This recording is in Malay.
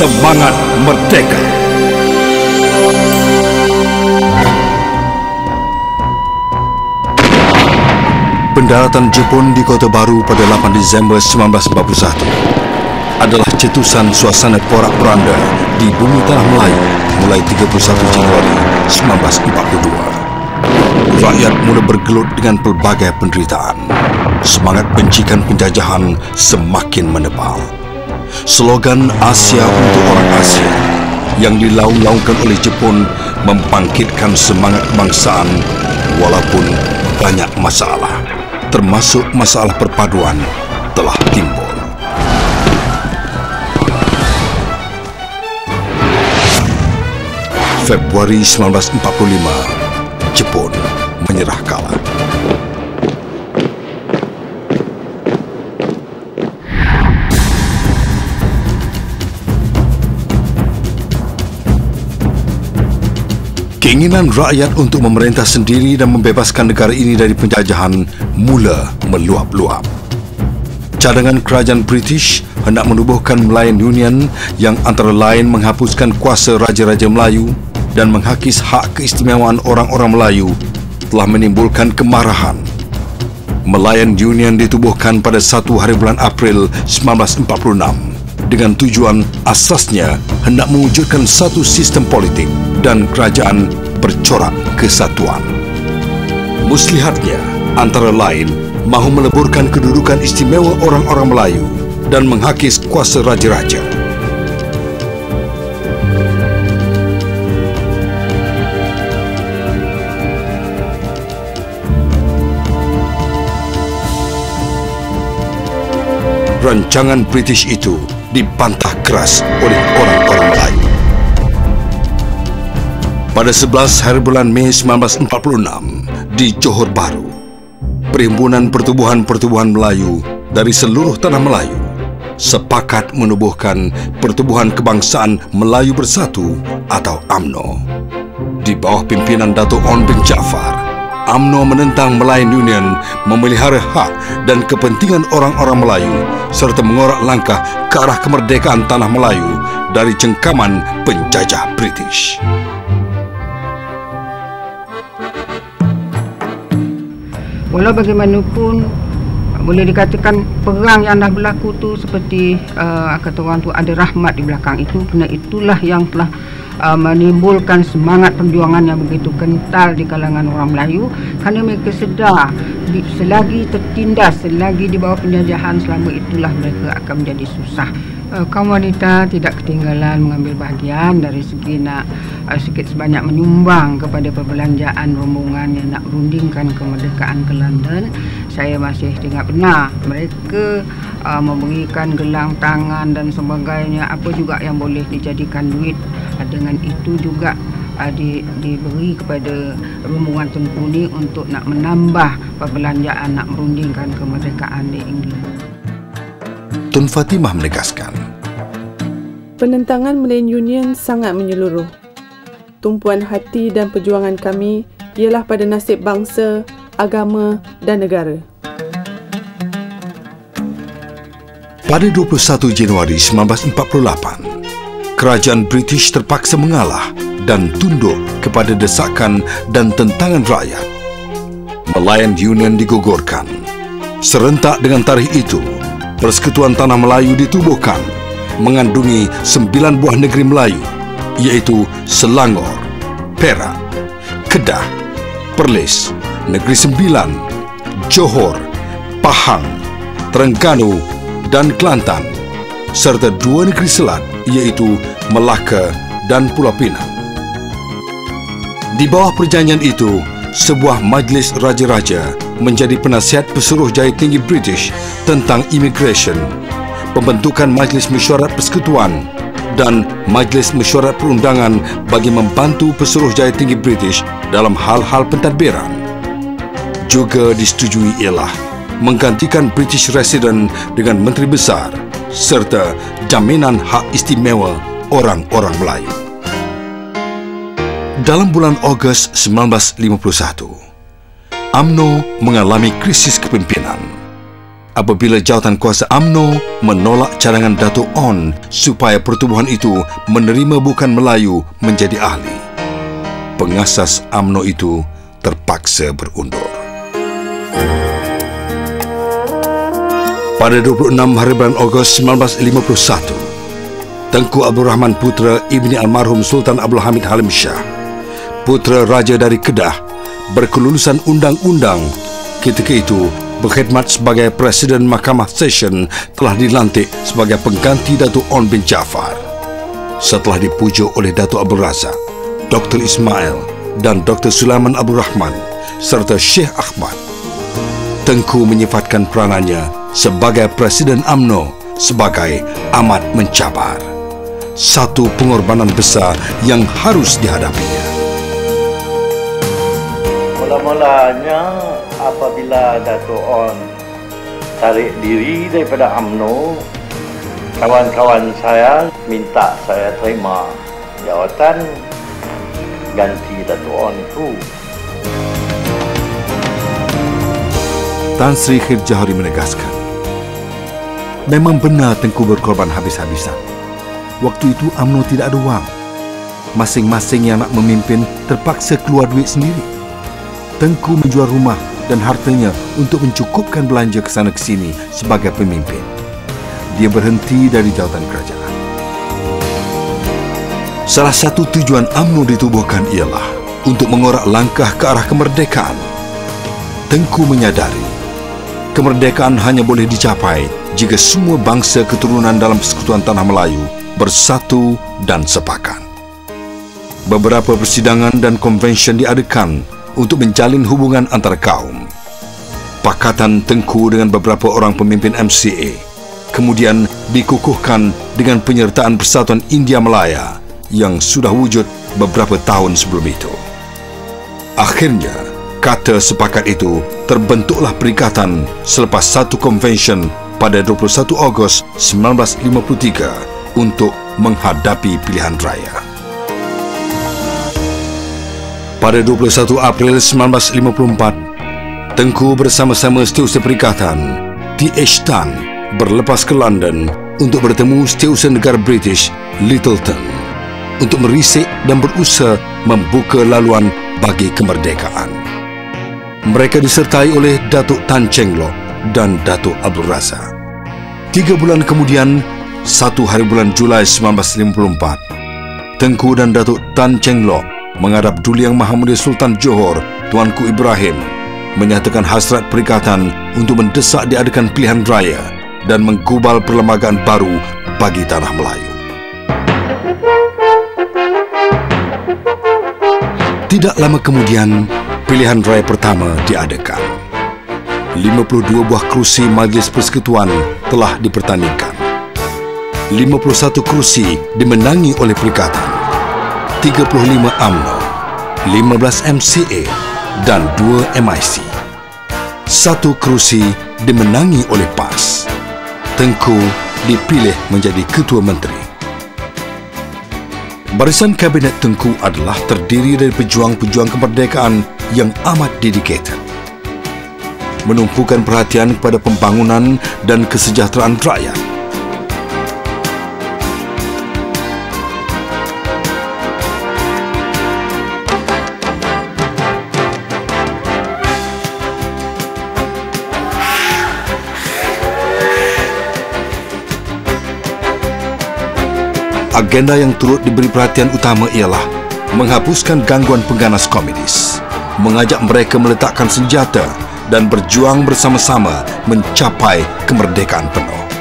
Semangat Merdeka. Pendaratan Jepun di Kota Baru pada 8 Disember 1941 adalah cetusan suasana porak-poranda di bumi tanah Melayu mulai 31 Januari 1942. Rakyat mula bergelut dengan pelbagai penderitaan. Semangat bencikan penjajahan semakin menebal. Slogan Asia untuk orang Asia yang dilaung-laungkan oleh Jepun membangkitkan semangat kebangsaan walaupun banyak masalah, termasuk masalah perpaduan, telah timbul. Februari 1945, Jepun menyerah kalah. Keinginan rakyat untuk memerintah sendiri dan membebaskan negara ini dari penjajahan mula meluap-luap. Cadangan kerajaan British hendak menubuhkan Malayan Union yang antara lain menghapuskan kuasa Raja-Raja Melayu dan menghakis hak keistimewaan orang-orang Melayu telah menimbulkan kemarahan. Malayan Union ditubuhkan pada 1 hari bulan April 1946 dengan tujuan asasnya hendak mewujudkan satu sistem politik dan kerajaan bercorak kesatuan. Muslihatnya antara lain mahu meleburkan kedudukan istimewa orang-orang Melayu dan menghakis kuasa raja-raja. Rancangan British itu dibantah keras oleh orang-orang Melayu. Pada 11 hari bulan Mei 1946 di Johor Bahru, Perhimpunan Pertubuhan-Pertubuhan Melayu dari seluruh tanah Melayu sepakat menubuhkan Pertubuhan Kebangsaan Melayu Bersatu atau UMNO. Di bawah pimpinan Dato' Onn bin Jaafar, UMNO menentang Malayan Union memelihara hak dan kepentingan orang-orang Melayu serta mengorak langkah ke arah kemerdekaan tanah Melayu dari cengkaman penjajah British. Walau bagaimanapun boleh dikatakan perang yang dah berlaku tu seperti kata orang tu ada rahmat di belakang itu, kerana itulah yang telah menimbulkan semangat perjuangan yang begitu kental di kalangan orang Melayu, kerana mereka sedar selagi tertindas, selagi di bawah penjajahan, selama itulah mereka akan menjadi susah. Kaum wanita tidak ketinggalan mengambil bahagian dari segi nak sikit sebanyak menyumbang kepada perbelanjaan rombongan yang nak berundingkan kemerdekaan ke London. Saya masih ingat benar mereka memberikan gelang tangan dan sebagainya, apa juga yang boleh dijadikan duit. Dengan itu juga diberi kepada rombongan Tengku ni untuk nak menambah perbelanjaan nak merundingkan kemerdekaan di England. Tun Fatimah menegaskan, penentangan Malayan Union sangat menyeluruh. Tumpuan hati dan perjuangan kami ialah pada nasib bangsa, agama dan negara. Pada 21 Januari 1948, kerajaan British terpaksa mengalah dan tunduk kepada desakan dan tentangan rakyat. Malayan Union digugurkan. Serentak dengan tarikh itu, Persekutuan Tanah Melayu ditubuhkan, mengandungi 9 buah negeri Melayu, iaitu Selangor, Perak, Kedah, Perlis, Negeri Sembilan, Johor, Pahang, Terengganu dan Kelantan, serta 2 negeri selat, iaitu Melaka dan Pulau Pinang. Di bawah perjanjian itu, sebuah majlis raja-raja menjadi penasihat Pesuruhjaya Tinggi British tentang immigration, pembentukan Majlis Mesyuarat Persekutuan dan Majlis Mesyuarat Perundangan bagi membantu Pesuruhjaya Tinggi British dalam hal-hal pentadbiran. Juga disetujui ialah menggantikan British Resident dengan Menteri Besar serta jaminan hak istimewa orang-orang Melayu. Dalam bulan Ogos 1951, UMNO mengalami krisis kepimpinan. apabila jawatan kuasa UMNO menolak cadangan Dato' On supaya pertubuhan itu menerima bukan Melayu menjadi ahli. Pengasas UMNO itu terpaksa berundur. Pada 26 hari bulan Ogos 1951, Tengku Abdul Rahman Putra Ibni Almarhum Sultan Abdul Hamid Halim Shah, putra Raja dari Kedah, berkelulusan undang-undang, ketika itu berkhidmat sebagai Presiden Mahkamah Session, telah dilantik sebagai pengganti Dato' On bin Jaafar. Setelah dipujuk oleh Dato' Abdul Razak, Dr. Ismail dan Dr. Sulaiman Abdul Rahman serta Syekh Ahmad, Tengku menyifatkan peranannya sebagai Presiden UMNO sebagai amat mencabar. Satu pengorbanan besar yang harus dihadapinya. Mula-mulanya apabila Dato' On tarik diri daripada UMNO, kawan-kawan saya minta saya terima jawatan ganti Dato' On itu. Tan Sri Khir Johari menegaskan, memang benar Tengku berkorban habis-habisan. Waktu itu UMNO tidak ada wang. Masing-masing yang nak memimpin terpaksa keluar duit sendiri. Tengku menjual rumah dan hartanya untuk mencukupkan belanja ke sana ke sini sebagai pemimpin. Dia berhenti dari jawatan kerajaan. Salah satu tujuan UMNO ditubuhkan ialah untuk mengorak langkah ke arah kemerdekaan. Tengku menyadari kemerdekaan hanya boleh dicapai jika semua bangsa keturunan dalam Persekutuan Tanah Melayu bersatu dan sepakat. Beberapa persidangan dan konvensyen diadakan untuk menjalin hubungan antara kaum. Pakatan Tengku dengan beberapa orang pemimpin MCA kemudian dikukuhkan dengan penyertaan Persatuan India Malaya yang sudah wujud beberapa tahun sebelum itu. Akhirnya, kata sepakat itu terbentuklah perikatan selepas satu konvensyen pada 21 Ogos 1953 untuk menghadapi pilihan raya. Pada 21 April 1954, Tengku bersama-sama Setiausaha Perikatan T.H. Tan berlepas ke London untuk bertemu Setiausaha Negara British Littleton untuk merisik dan berusaha membuka laluan bagi kemerdekaan. Mereka disertai oleh Datuk Tan Cheng Lock dan Datuk Abdul Razak. 3 bulan kemudian, 1 hari bulan Julai 1954, Tengku dan Datuk Tan Cheng Lock menghadap Duli Yang Maha Mulia Sultan Johor, Tuanku Ibrahim, menyatakan hasrat perikatan untuk mendesak diadakan pilihan raya dan menggubal perlembagaan baru bagi Tanah Melayu. Tidak lama kemudian, pilihan raya pertama diadakan. 52 buah kerusi Majlis Persekutuan telah dipertandingkan. 51 kerusi dimenangi oleh Perikatan, 35 UMNO, 15 MCA dan 2 MIC. 1 kerusi dimenangi oleh PAS. Tengku dipilih menjadi Ketua Menteri. Barisan Kabinet Tengku adalah terdiri dari pejuang-pejuang kemerdekaan yang amat dedicated, menumpukan perhatian kepada pembangunan dan kesejahteraan rakyat. Agenda yang turut diberi perhatian utama ialah menghapuskan gangguan pengganas komunis, mengajak mereka meletakkan senjata dan berjuang bersama-sama mencapai kemerdekaan penuh.